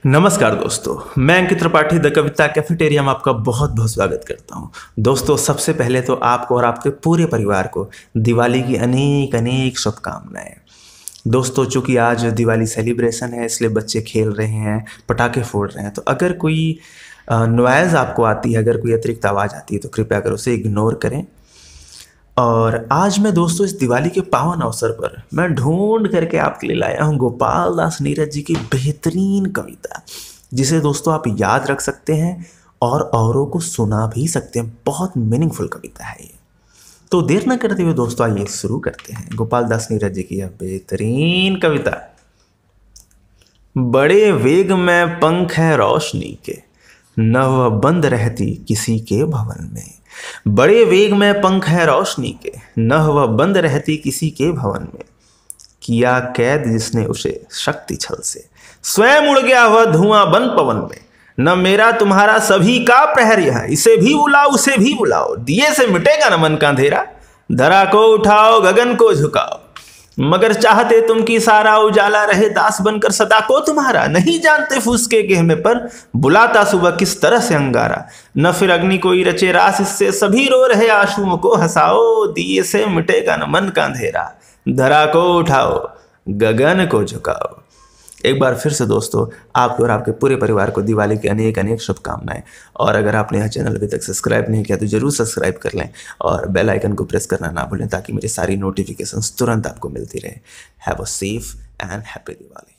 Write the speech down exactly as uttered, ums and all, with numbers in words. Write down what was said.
नमस्कार दोस्तों, मैं अंकित त्रिपाठी द कविता कैफेटेरिया में आपका बहुत बहुत स्वागत करता हूं। दोस्तों, सबसे पहले तो आपको और आपके पूरे परिवार को दिवाली की अनेक अनेक शुभकामनाएं। दोस्तों, चूंकि आज दिवाली सेलिब्रेशन है इसलिए बच्चे खेल रहे हैं, पटाखे फोड़ रहे हैं, तो अगर कोई नॉइज़ आपको आती है, अगर कोई अतिरिक्त आवाज़ आती है तो कृपया कर उसे इग्नोर करें। और आज मैं दोस्तों इस दिवाली के पावन अवसर पर मैं ढूंढ करके आपके लिए लाया हूँ गोपाल दास नीरज जी की बेहतरीन कविता, जिसे दोस्तों आप याद रख सकते हैं और औरों को सुना भी सकते हैं। बहुत मीनिंगफुल कविता है ये। तो देर न करते हुए दोस्तों आइए शुरू करते हैं गोपाल दास नीरज जी की यह बेहतरीन कविता। बड़े वेग में पंख है रोशनी के, न वह बंद रहती किसी के भवन में। बड़े वेग में पंख है रोशनी के, न वह बंद रहती किसी के भवन में। किया कैद जिसने उसे शक्ति छल से, स्वयं उड़ गया वह धुआं बन पवन में। न मेरा तुम्हारा सभी का प्रहर यह, इसे भी बुलाओ उसे भी बुलाओ। दिए से मिटेगा न मन का अंधेरा, धरा को उठाओ गगन को झुकाओ। मगर चाहते तुम कि सारा उजाला रहे, दास बनकर सदा को तुम्हारा। नहीं जानते फुसके गहमे पर, बुलाता सुबह किस तरह से अंगारा। न फिर अग्नि कोई रचे रास इससे, सभी रो रहे आंसुओं को हंसाओ। दिए से मिटेगा न मन का अंधेरा, धरा को उठाओ गगन को झुकाओ। एक बार फिर से दोस्तों आपको और आपके पूरे परिवार को दिवाली की अनेक अनेक शुभकामनाएं। और अगर आपने यह चैनल अभी तक सब्सक्राइब नहीं किया तो जरूर सब्सक्राइब कर लें और बेल आइकन को प्रेस करना ना भूलें, ताकि मेरी सारी नोटिफिकेशंस तुरंत आपको मिलती रहे। Have a safe and happy Diwali.